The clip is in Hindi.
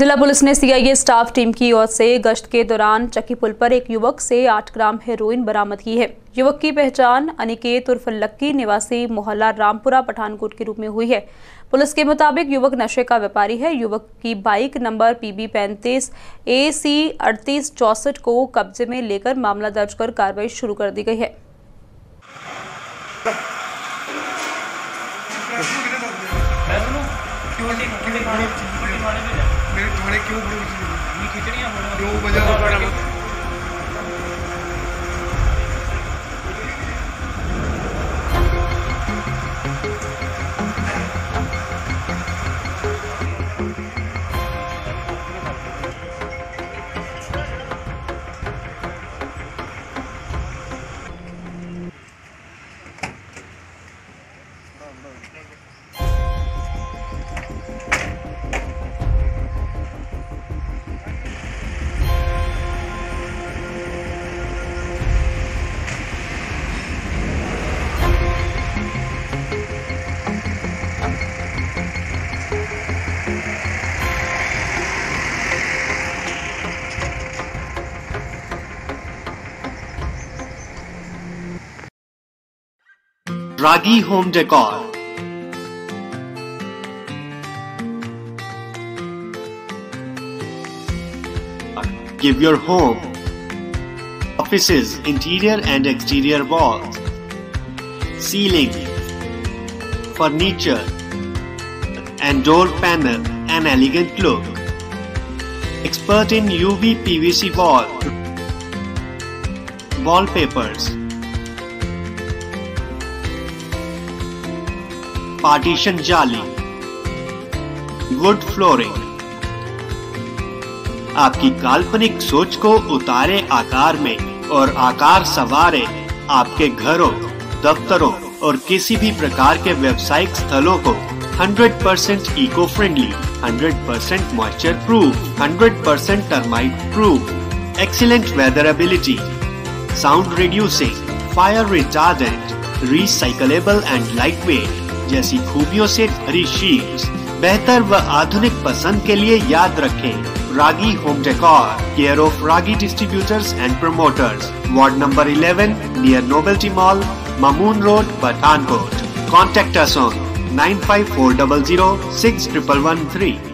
जिला पुलिस ने सीआईए स्टाफ टीम की ओर से गश्त के दौरान चक्की पुल पर एक युवक से 8 ग्राम हेरोइन बरामद की है। युवक की पहचान अनिकेत उर्फ लक्की निवासी मोहल्ला रामपुरा पठानकोट के रूप में हुई है। पुलिस के मुताबिक युवक नशे का व्यापारी है। युवक की बाइक नंबर PB 35 AC 3864 को कब्जे में लेकर मामला दर्ज कर कार्रवाई शुरू कर दी गई है। Ragi Home Decor. Give your home, offices, interior and exterior walls, ceiling, furniture and door panel an elegant look. Expert in UV PVC wallpapers, partition जाली, वुड फ्लोरिंग। आपकी काल्पनिक सोच को उतारे आकार में और आकार संवारे आपके घरों, दफ्तरों और किसी भी प्रकार के व्यावसायिक स्थलों को 100% eco friendly, 100% moisture proof, 100% termite proof, excellent weatherability, sound reducing, fire retardant, recyclable and lightweight जैसी खूबियों से भरी शीट्स। बेहतर व आधुनिक पसंद के लिए याद रखें Ragi home decor, care of Ragi distributors and promoters, ward number 11 near novelty mall, Mamun road, Pathankot. Contact us on 95400 6113.